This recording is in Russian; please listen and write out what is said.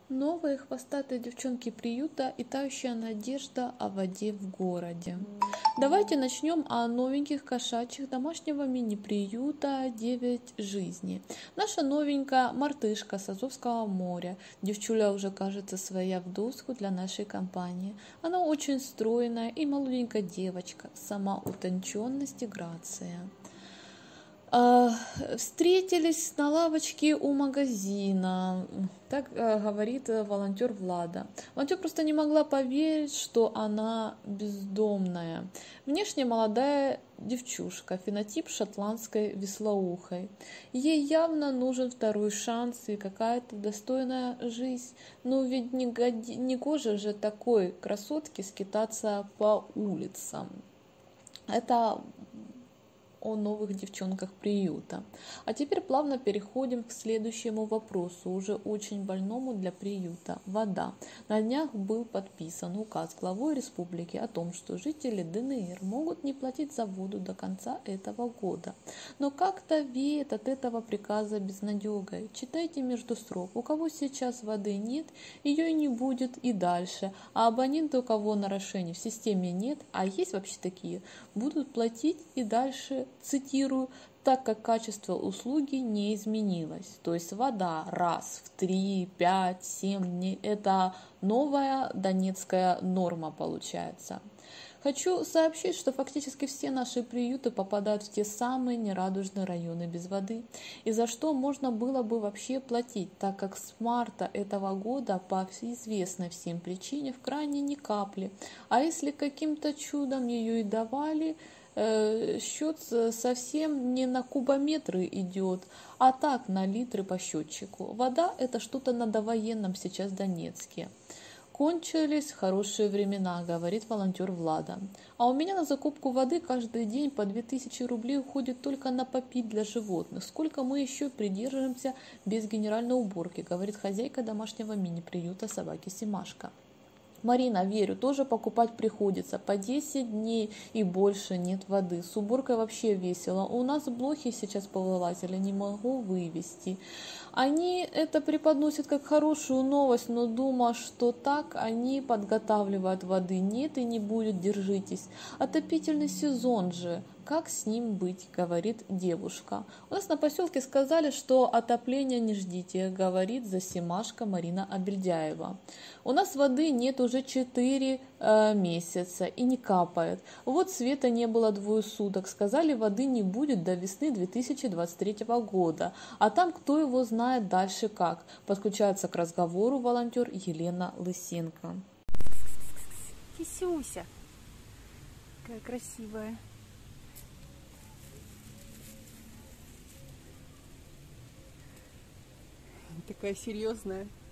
Новые хвостатые девчонки приюта и тающая надежда о воде в городе. Давайте начнем о новеньких кошачьих домашнего мини-приюта «9 жизней». Наша новенькая мартышка с Азовского моря. Девчуля уже кажется своя в доску для нашей компании. Она очень стройная и молоденькая девочка, сама утонченность и грация. Встретились на лавочке у магазина, так говорит волонтер Влада. Волонтер просто не могла поверить, что она бездомная. Внешне молодая девчушка, фенотип шотландской вислоухой. Ей явно нужен второй шанс и какая-то достойная жизнь. Но ведь не гоже же такой красотке скитаться по улицам. Это о новых девчонках приюта. А теперь плавно переходим к следующему вопросу, уже очень больному для приюта. Вода. На днях был подписан указ главой республики о том, что жители ДНР могут не платить за воду до конца этого года. Но как-то веет от этого приказа безнадегой. Читайте между строк. У кого сейчас воды нет, ее и не будет и дальше. А абоненты, у кого нарушений в системе нет, а есть вообще такие, будут платить и дальше, цитирую, так как качество услуги не изменилось. То есть вода раз в 3, 5, 7 дней – это новая донецкая норма получается. Хочу сообщить, что фактически все наши приюты попадают в те самые нерадужные районы без воды, и за что можно было бы вообще платить, так как с марта этого года по известной всем причине в кране ни капли. А если каким-то чудом ее и давали, счет совсем не на кубометры идет, а так на литры по счетчику. Вода – это что-то на довоенном сейчас Донецке. Кончились хорошие времена, говорит волонтер Влада. А у меня на закупку воды каждый день по 2000 рублей уходит только на попить для животных. Сколько мы еще придерживаемся без генеральной уборки, говорит хозяйка домашнего мини-приюта собаки Симашка. Марина, верю, тоже покупать приходится. По 10 дней и больше нет воды. С уборкой вообще весело. У нас блохи сейчас повылазили, не могу вывести. Они это преподносят как хорошую новость, но думаю, что так они подготавливают воды. Нет и не будет, держитесь. Отопительный сезон же. Как с ним быть, говорит девушка. У нас на поселке сказали, что отопления не ждите, говорит засимашка Марина Абельдяева. У нас воды нет уже 4 месяца и не капает. Вот света не было 2 суток. Сказали, воды не будет до весны 2023 года. А там кто его знает дальше как. Подключается к разговору волонтер Елена Лысенко. Кисюся, какая красивая. Такая серьезная.